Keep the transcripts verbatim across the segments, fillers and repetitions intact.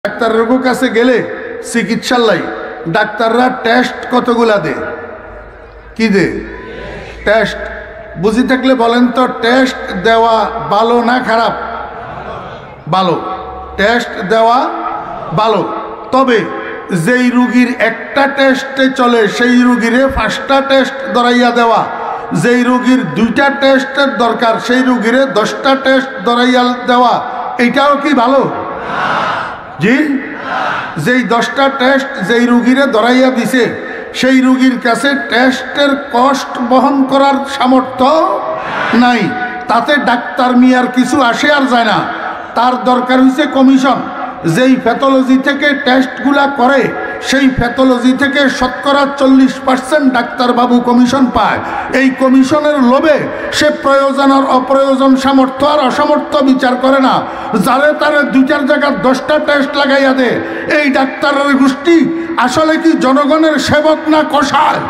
Doctor রোগীর কাছে গেলে চিকিৎসালয় ডাক্তাররা টেস্ট কতগুলা দে কি দে টেস্ট বুঝি থাকলে বলেন তো টেস্ট দেওয়া ভালো না খারাপ ভালো টেস্ট দেওয়া ভালো তবে যেই রোগীর একটা টেস্টে চলে সেই রোগীরে পাঁচটা টেস্ট ধরাইয়া দেওয়া যেই রোগীর দুইটা টেস্টের দরকার সেই রোগীরে দশটা টেস্ট ধরাইয়া দেওয়া এইটাও কি ভালো জি যেই দশটা টেস্ট যেই রোগীরে ধরাইয়া দিছে সেই রোগীর কাছে টেস্টের কষ্ট বহন করার সামর্থ্য নাই তাতে ডাক্তার মিয়ার কিছু আসে আর যায় না তার দরকার হইছে কমিশন যেই প্যাথোলজি থেকে টেস্টগুলা করে সেই প্যাথোলজি থেকে শতকরা চল্লিশ পার্সেন্ট ডাক্তারবাবু কমিশন পায় এই কমিশনের লোভে সে প্রয়োজন আর অপ্রয়োজন সামর্থ্য আর অসামর্থ্য বিচার করে না যারে তারে দুইটার জায়গায় দশটা টেস্ট লাগাইয়া দে এই ডাক্তারের গোষ্ঠী আসলে কি জনগণের সেবক না কষায়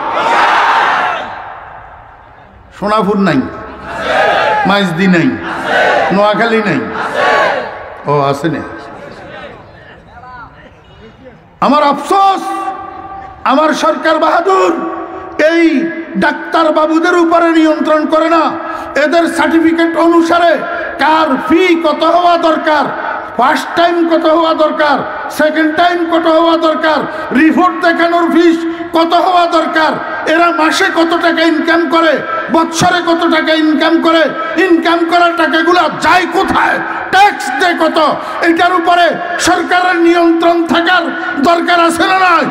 সোনাপুর নাই মাইজদি নাই নোয়াখালী নাই ও আছে না আমার আফসোস আমার সরকার বাহাদুর এই ডাক্তার বাবুদের উপরে নিয়ন্ত্রণ করে না এদের সার্টিফিকেট অনুসারে কার ফি কত হওয়া দরকার ফার্স্ট টাইম কত হওয়া দরকার সেকেন্ড টাইম কত হওয়া দরকার রিপোর্ট দেখানোর ফিস কত হওয়া দরকার এরা মাসে কত টাকা ইনকাম করে বছরে কত টাকা ইনকাম করে ইনকাম করার টাকাগুলো যায় কোথায় ট্যাক্স দেয় কত এটার উপরে সরকারের নিয়ন্ত্রণ থাকার দরকার আছে না নাই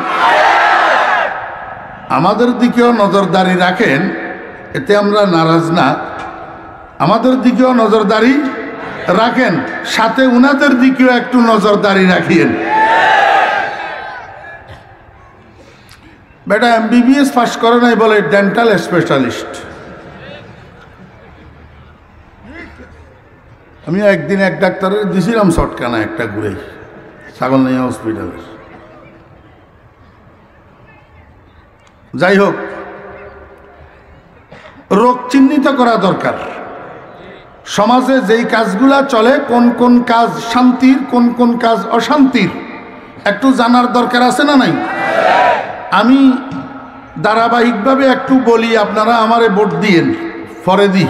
আমাদের দিকেও নজরদারি রাখেন এতে আমরা নারাজ না আমাদের দিকেও নজরদারি রাখেন সাথে উনাদের দিকেও একটু নজরদারি রাখিয়েন বেটা এমবিবিএস পাস করে নাই বলে ডেন্টাল স্পেশালিস্ট আমি একদিন এক ডাক্তারের দিছিলাম শটকানা একটা ঘুরে ছাগলনাইয়া হসপিটালের যাই হোক রোগ চিহ্নিত করা দরকার সমাজে যেই কাজগুলা চলে কোন কোন কাজ শান্তির কোন কোন কাজ অশান্তির একটু জানার দরকার আছে না নাই আমি ধারাবাহিকভাবে একটু বলি আপনারা আমারে ভোট দিয়েন পরে দি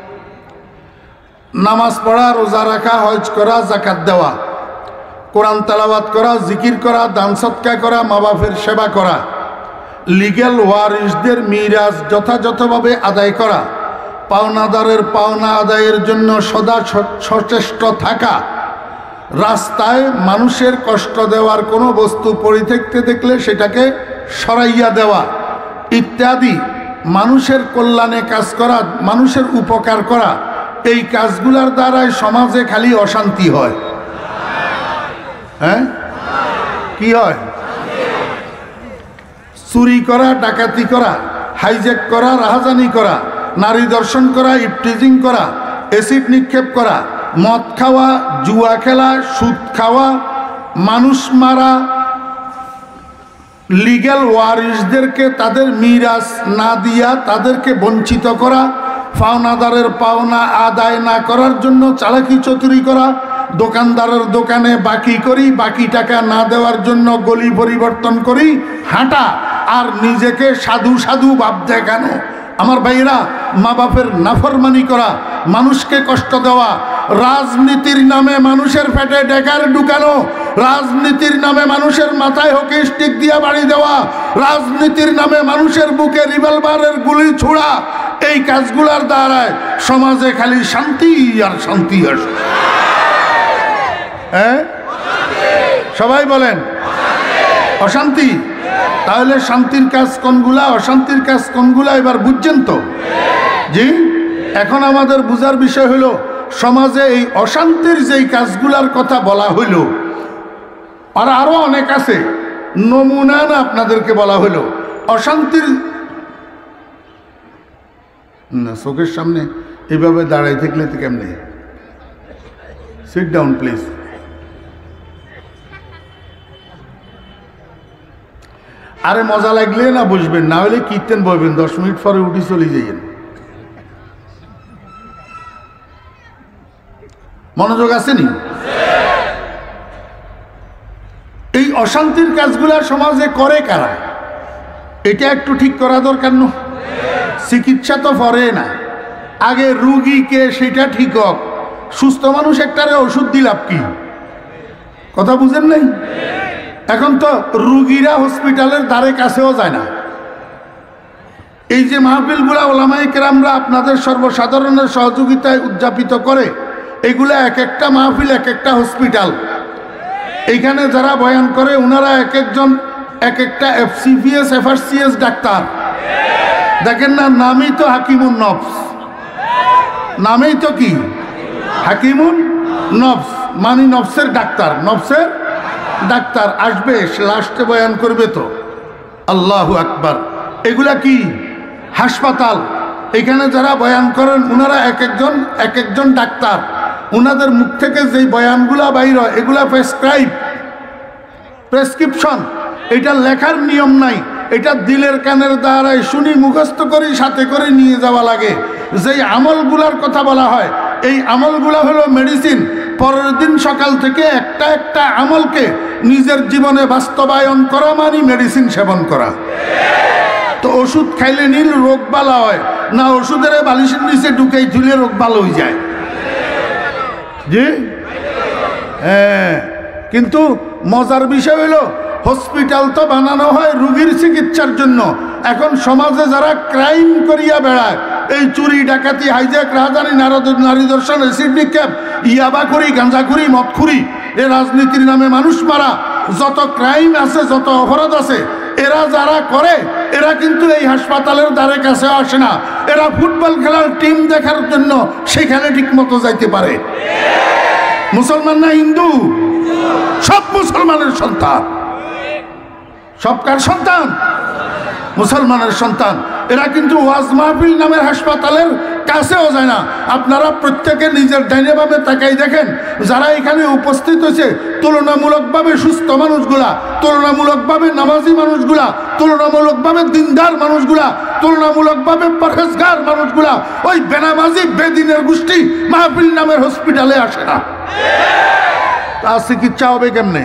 নামাজ পড়া রোজা রাখা হজ করা যাকাত দেওয়া কোরআন তেলাওয়াত করা জিকির করা দান সৎকা করা মা বাপের সেবা করা লিগ্যাল ওয়ারিসদের মিরাজ যথাযথভাবে আদায় করা পাওনাদারের পাওনা আদায়ের জন্য সদা সচেষ্ট থাকা রাস্তায় মানুষের কষ্ট দেওয়ার কোনো বস্তু পড়ে থাকতে দেখলে সেটাকে সরাইয়া দেওয়া ইত্যাদি মানুষের কল্যাণে কাজ করা মানুষের উপকার করা এই কাজগুলোর দ্বারাই সমাজে খালি অশান্তি হয় হ্যাঁ কি হয় চুরি করা ডাকাতি করা হাইজ্যাক করা রাহাজানি করা নারী দর্শন করা ইফটিজিং করা অ্যাসিড নিক্ষেপ করা মদ খাওয়া জুয়া খেলা সুদ খাওয়া মানুষ মারা লিগ্যাল ওয়ারিসদেরকে তাদের মিরাজ না দিয়া তাদেরকে বঞ্চিত করা পাওনাদারের পাওনা আদায় না করার জন্য চালাকি চতুরি করা দোকানদারের দোকানে বাকি করি বাকি টাকা না দেওয়ার জন্য গলি পরিবর্তন করি হাঁটা আর নিজেকে সাধু সাধু ভাব দেখানো আমার ভাইরা মা বাপের নাফরমানি করা মানুষকে কষ্ট দেওয়া রাজনীতির নামে মানুষের পেটে ডেকার ঢুকানো রাজনীতির নামে মানুষের মাথায় হকি স্টিক দিয়া বাড়ি দেওয়া রাজনীতির নামে মানুষের বুকে রিভলভারের গুলি ছোড়া এই কাজগুলোর দ্বারায় সমাজে খালি শান্তি আর শান্তি আসে হ্যাঁ সবাই বলেন অশান্তি তাহলে শান্তির কাজ কোনগুলা অশান্তির কাজ কোনগুলা এবার বুঝছেন তো জি এখন আমাদের বুঝার বিষয় হলো সমাজে এই অশান্তির যেই কাজগুলার কথা বলা হইল আর আরো অনেক আছে নমুনা না আপনাদেরকে বলা হইল অশান্তির না চোখের সামনে এইভাবে দাঁড়াই থাকলে তো কেমনে সিট ডাউন প্লিজ আরে মজা লাগলে না বুঝবেন না হলে কীর্তেন বলবেন দশ মিনিট পরে উঠি চলে যাইয়েন মনোযোগ আসেনি এই অশান্তির কাজগুলা সমাজে করে কারা? এটা একটু ঠিক করা দরকার না? চিকিৎসা তো পরে না, আগে রুগীকে সেটা ঠিক হোক। সুস্থ মানুষ একটারে ওষুধ দিলাম কি? কথা বুঝেন নাই? এখন তো রুগীরা হসপিটালের দ্বারে কাছেও যায় না। এই যে মাহফিলগুলা ওলামায়ে কেরামরা আপনাদের সর্বসাধারণের সহযোগিতায় উদযাপিত করে, এগুলা এক একটা মাহফিল এক একটা হসপিটাল। এইখানে যারা বয়ান করে ওনারা এক একজন এক একটা এফসিপিএস এফআরসিএস ডাক্তার। দেখেন না, নামেই তো হাকিমুন নফস, নামেই তো কি হাকিমুন নফস, মানে নফসের ডাক্তার, নফসের ডাক্তার। আসবে লাস্টে বয়ান করবে তো। আল্লাহু আকবার। এগুলা কি হাসপাতাল। এখানে যারা বয়ান করেন ওনারা এক একজন এক একজন ডাক্তার। ওনাদের মুখ থেকে যেই বয়ানগুলা বাইর হয় এগুলা প্রেসক্রাইব, প্রেসক্রিপশন। এটা লেখার নিয়ম নাই, এটা দিলের কানের দ্বারাই শুনি মুখস্থ করি সাথে করে নিয়ে যাওয়া লাগে। যেই আমলগুলার কথা বলা হয় এই আমলগুলা হলো মেডিসিন। পরের দিন সকাল থেকে একটা একটা আমলকে নিজের জীবনে বাস্তবায়ন করা মানে মেডিসিন সেবন করা। তো ওষুধ খাইলে নীল রোগ ভালো হয় না, ওষুধের বালিশের নিচে ঢুকেই ঝুলে রোগ ভালো হয়ে যায়? জি হ্যাঁ, কিন্তু মজার বিষয় হলো হসপিটাল তো বানানো হয় রুগীর চিকিৎসার জন্য। এখন সমাজে যারা ক্রাইম করিয়া বেড়ায়, এই চুরি ডাকাতি হাইজ্যাক রাজধানী নারী দর্শন এসিড নিক্ষেপ ইয়াবাখুরি গাঁজাখুরি মদখুরি, এ রাজনীতির নামে মানুষ মারা, যত ক্রাইম আছে যত অপরাধ আছে এরা যারা করে এরা কিন্তু এই হাসপাতালের দ্বারে কাছে আসে না। এরা ফুটবল খেলার টিম দেখার জন্য সেখানে ঠিক মতো যাইতে পারে। মুসলমান না হিন্দু? সব মুসলমানের সন্তান। সব কার সন্তান? মুসলমানের সন্তান। এরা কিন্তু ওয়াজ মাহফিল নামের হাসপাতালের কাছেও যায় না। আপনারা প্রত্যেকে নিজের ডাইনে বামে তাকাই দেখেন, যারা এখানে উপস্থিত হয়েছে তুলনামূলকভাবে সুস্থ মানুষগুলা, তুলনামূলকভাবে নামাজি মানুষগুলা, তুলনামূলকভাবে দিনদার মানুষগুলা, তুলনামূলকভাবে পরহেজগার মানুষগুলা, ওই বেনামাজি বেদিনের গোষ্ঠী মাহফিল নামের হসপিটালে আসে না। তা চিকিৎসা হবে কেমনে?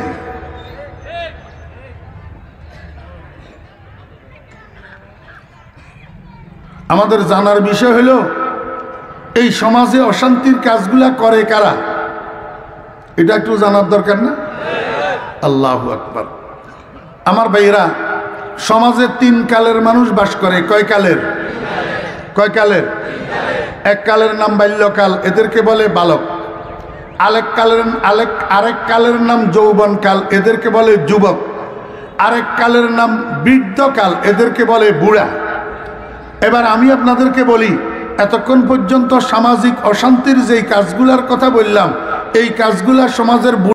আমাদের জানার বিষয় হলো এই সমাজে অশান্তির কাজগুলা করে কারা, এটা একটু জানার দরকার না? আল্লাহু আকবার। আমার ভাইরা, সমাজে তিন কালের মানুষ বাস করে। কয় কালের? কয় কালের? এক কালের নাম বাল্যকাল, এদেরকে বলে বালক। আরেক কালের আরেক আরেক কালের নাম যৌবনকাল, এদেরকে বলে যুবক। আরেক কালের নাম বৃদ্ধকাল, এদেরকে বলে বুড়া। এবার আমি আপনাদেরকে বলি, এতক্ষণ পর্যন্ত সামাজিক অশান্তির যেই কাজগুলার কথা বললাম, এই কাজগুলা সমাজের